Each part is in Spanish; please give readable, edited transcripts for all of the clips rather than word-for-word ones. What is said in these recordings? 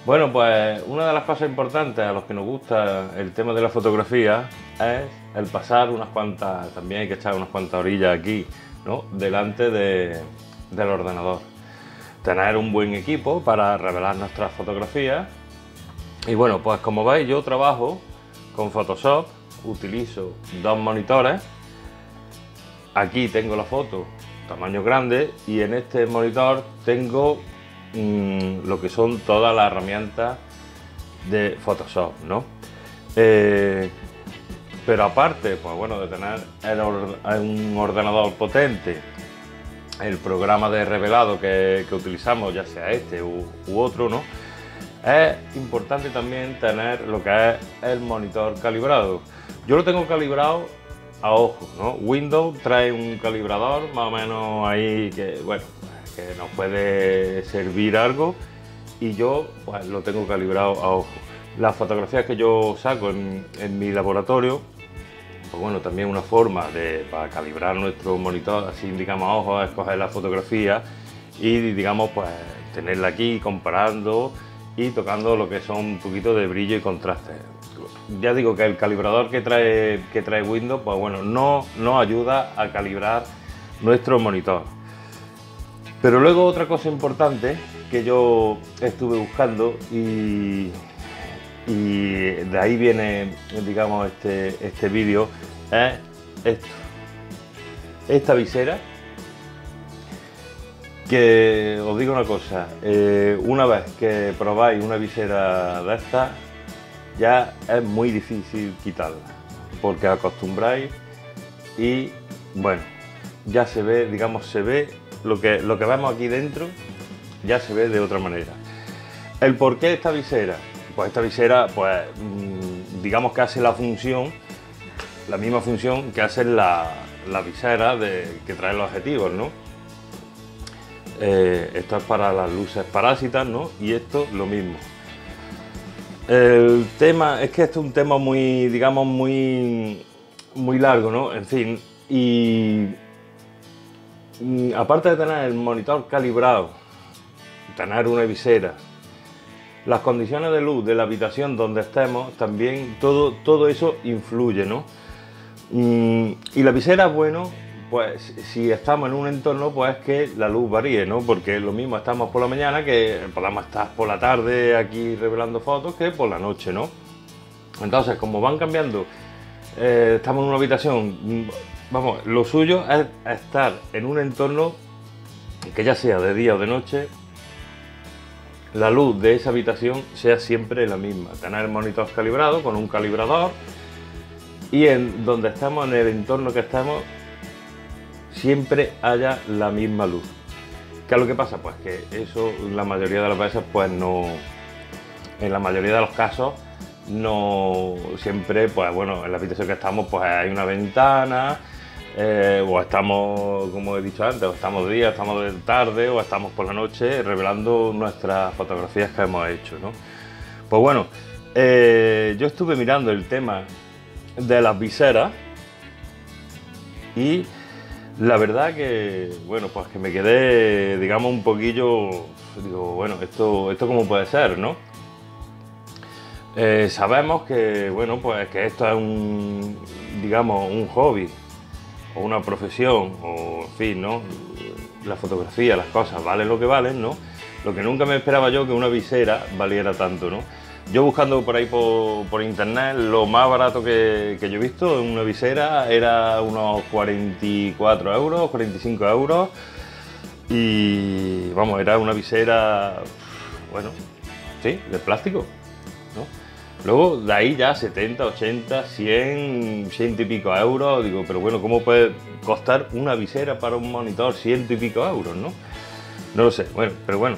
Bueno, pues una de las cosas importantes a los que nos gusta el tema de la fotografía es el pasar unas cuantas, también hay que echar unas cuantas orillas aquí, ¿no? Delante del ordenador. Tener un buen equipo para revelar nuestras fotografías. Y bueno, pues como veis, yo trabajo con Photoshop, utilizo dos monitores. Aquí tengo la foto tamaño grande y en este monitor tengo lo que son todas las herramientas de Photoshop, ¿no? Pero aparte, pues bueno, de tener un ordenador potente, el programa de revelado que utilizamos, ya sea este u otro, ¿no? Es importante también tener lo que es el monitor calibrado. Yo lo tengo calibrado a ojo, ¿no? Windows trae un calibrador más o menos ahí que, bueno, que nos puede servir algo y yo pues lo tengo calibrado a ojo. Las fotografías que yo saco en mi laboratorio, pues bueno, también una forma para calibrar nuestro monitor, así digamos a ojo, es coger la fotografía y digamos pues tenerla aquí comparando y tocando lo que son un poquito de brillo y contraste. Ya digo que el calibrador que trae Windows, pues bueno, no nos ayuda a calibrar nuestro monitor. Pero luego otra cosa importante que yo estuve buscando y de ahí viene, digamos, este vídeo, es esto. Esta visera, que os digo una cosa, una vez que probáis una visera de estas, ya es muy difícil quitarla, porque acostumbráis y bueno, ya se ve, digamos, se ve lo que vemos aquí dentro, ya se ve de otra manera. ¿El por qué esta visera? Pues esta visera, pues digamos que hace la misma función que hace la visera que trae los objetivos, ¿no? Esto es para las luces parásitas, ¿no? Y esto lo mismo. El tema es que esto es un tema muy, digamos, muy largo, ¿no? En fin, y aparte de tener el monitor calibrado, tener una visera, las condiciones de luz de la habitación donde estemos, también todo eso influye, ¿no? Y la visera es bueno, pues si estamos en un entorno, pues que la luz varíe, ¿no? Porque lo mismo estamos por la mañana que podamos estar por la tarde aquí revelando fotos que por la noche, ¿no? Entonces, como van cambiando, estamos en una habitación, vamos, lo suyo es estar en un entorno que ya sea de día o de noche, la luz de esa habitación sea siempre la misma. Tener el monitor calibrado con un calibrador y en donde estamos, en el entorno que estamos, siempre haya la misma luz. ¿Qué es lo que pasa? Pues que eso la mayoría de las veces pues no, en la mayoría de los casos no siempre, pues bueno, en la habitación que estamos pues hay una ventana, o estamos, como he dicho antes, o estamos de día, estamos de tarde o estamos por la noche revelando nuestras fotografías que hemos hecho, ¿no? Pues bueno, yo estuve mirando el tema de las viseras y la verdad que, bueno, pues que me quedé, digamos, un poquillo, digo, bueno, esto cómo puede ser, ¿no? Sabemos que, bueno, pues que esto es digamos, un hobby o una profesión, o en fin, ¿no? La fotografía, las cosas valen lo que valen, ¿no? Lo que nunca me esperaba yo que una visera valiera tanto, ¿no? Yo buscando por ahí por internet, lo más barato que yo he visto en una visera era unos 44 euros, 45 euros. Y vamos, era una visera, bueno, sí, de plástico, ¿no? Luego de ahí ya 70, 80, 100, 100 y pico euros. Digo, pero bueno, ¿cómo puede costar una visera para un monitor 100 y pico euros, no? No lo sé, bueno, pero bueno.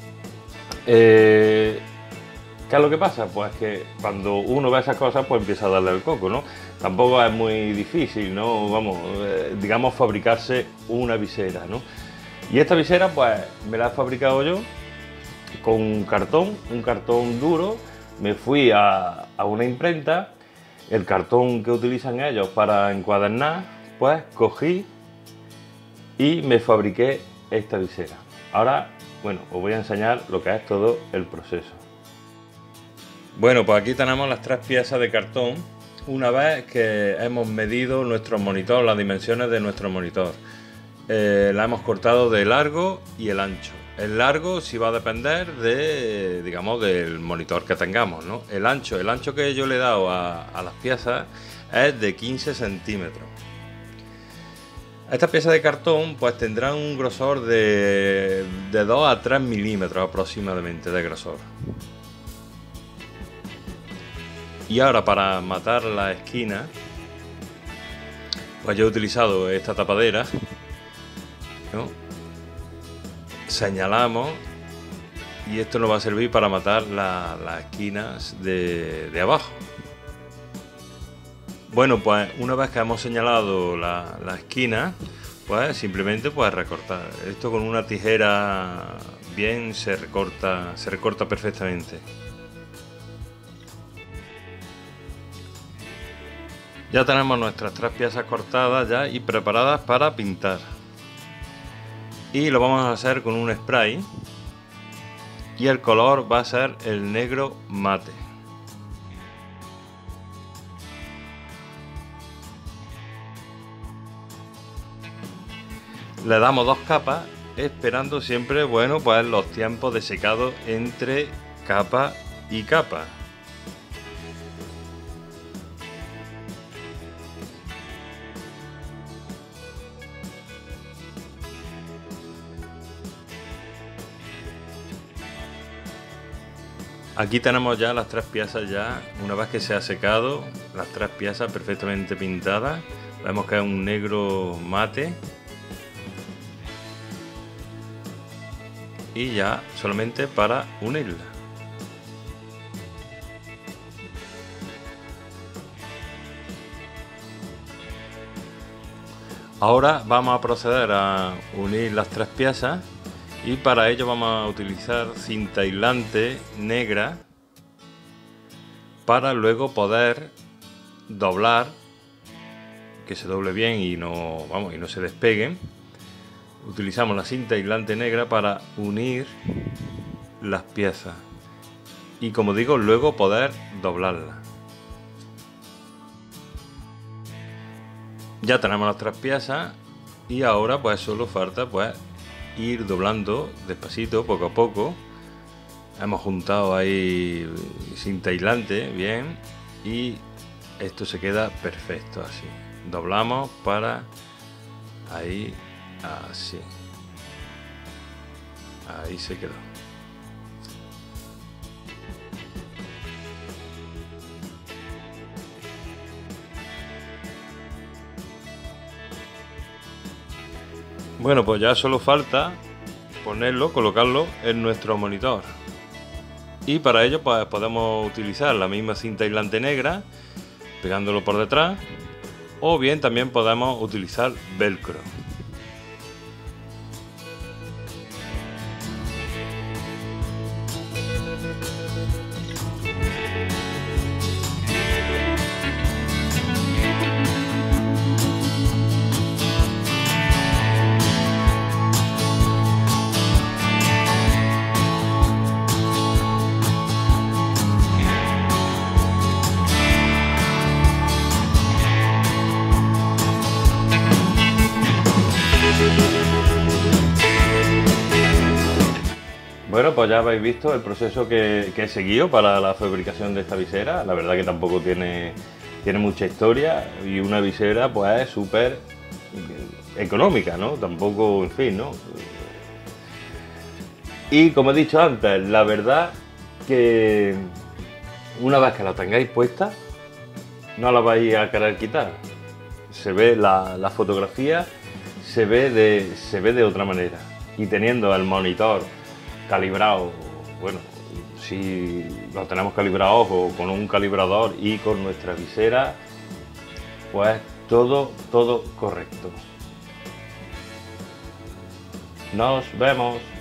¿Qué es lo que pasa? Pues que cuando uno ve esas cosas, pues empieza a darle el coco, ¿no? Tampoco es muy difícil, ¿no? Vamos, digamos, fabricarse una visera, ¿no? Y esta visera, pues, me la he fabricado yo con un cartón duro. Me fui a una imprenta, el cartón que utilizan ellos para encuadernar, pues cogí y me fabriqué esta visera. Ahora, bueno, os voy a enseñar lo que es todo el proceso. Bueno, pues aquí tenemos las 3 piezas de cartón. Una vez que hemos medido nuestro monitor, las dimensiones de nuestro monitor, la hemos cortado de largo y el ancho. El largo sí va a depender de, digamos, del monitor que tengamos, ¿no? El ancho que yo le he dado a las piezas es de 15 centímetros. Estas piezas de cartón pues tendrán un grosor de 2 a 3 milímetros aproximadamente de grosor. Y ahora, para matar la esquina, pues yo he utilizado esta tapadera, ¿no? Señalamos, y esto nos va a servir para matar las esquinas de abajo. Bueno, pues una vez que hemos señalado la esquina, pues simplemente pues recortar. Esto con una tijera bien se recorta perfectamente. Ya tenemos nuestras 3 piezas cortadas ya y preparadas para pintar. Y lo vamos a hacer con un spray. Y el color va a ser el negro mate. Le damos 2 capas, esperando siempre, bueno, pues los tiempos de secado entre capa y capa. Aquí tenemos ya las 3 piezas ya, una vez que se ha secado, las 3 piezas perfectamente pintadas. Vemos que es un negro mate. Y ya solamente para unirla. Ahora vamos a proceder a unir las 3 piezas. Y para ello vamos a utilizar cinta aislante negra para luego poder doblar, que se doble bien y no se despeguen. Utilizamos la cinta aislante negra para unir las piezas y, como digo, luego poder doblarlas. Ya tenemos las 3 piezas y ahora pues solo falta pues ir doblando despacito, poco a poco. Hemos juntado ahí cinta aislante bien y esto se queda perfecto así. Doblamos para ahí, así. Ahí se quedó. Bueno, pues ya solo falta colocarlo en nuestro monitor. Y para ello pues podemos utilizar la misma cinta aislante negra, pegándolo por detrás, o bien también podemos utilizar velcro. Bueno, pues ya habéis visto el proceso que he seguido para la fabricación de esta visera. La verdad que tampoco tiene mucha historia y una visera pues es súper económica, ¿no? Tampoco, en fin, ¿no? Y como he dicho antes, la verdad que una vez que la tengáis puesta, no la vais a querer quitar. Se ve la fotografía, se ve de otra manera. Y teniendo el monitor calibrado, bueno, si lo tenemos calibrado o con un calibrador y con nuestra visera, pues todo correcto. Nos vemos.